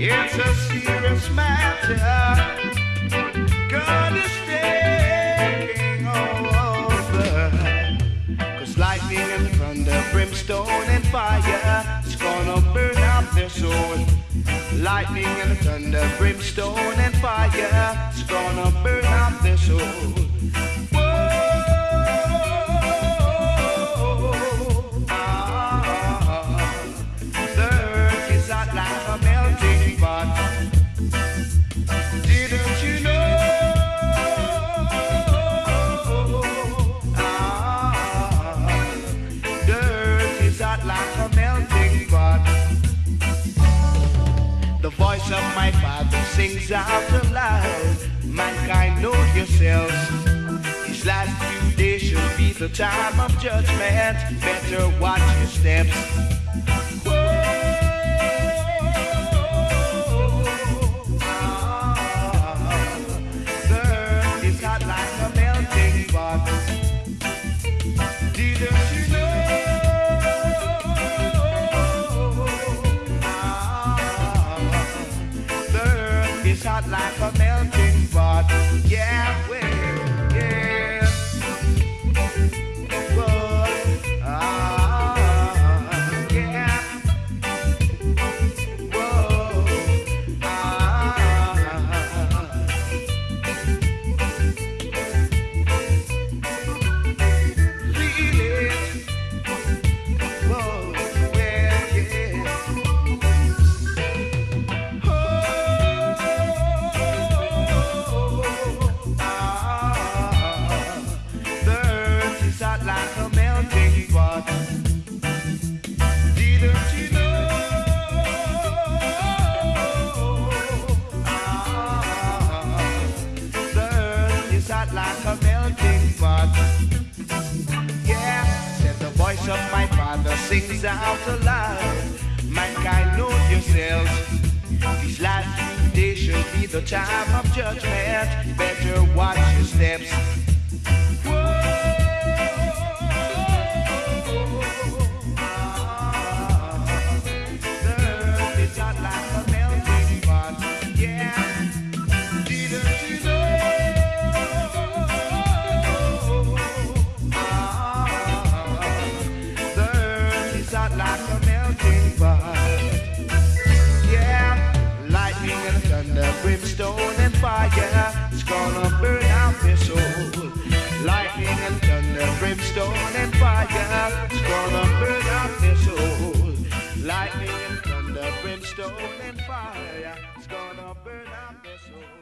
It's a serious matter. God is taking over. 'Cause lightning and thunder, brimstone and fire, it's gonna burn out their soul. Lightning and thunder, brimstone and fire, it's gonna burn out their soul. Of my Father sings out aloud. Mankind, know yourselves. These last few days shall be the time of judgment. Better watch your steps. The earth is hot like a melting pot. Didn't you know? It's hot like a melting pot. Yeah, well, yeah. Whoa, yeah. Whoa, feel it. Whoa, well, yeah. Like a melting pot. Didn't you know? The earth is hot like a melting pot. Yeah, said the voice of my Father sings out aloud. Mankind, know yourselves. These last few days shall be the time of judgment. Better watch your steps. Brimstone and fire, it's gonna burn out their soul. Lightning and thunder, brimstone and fire, it's gonna burn out their soul. Lightning and thunder, brimstone and fire, it's gonna burn out their soul.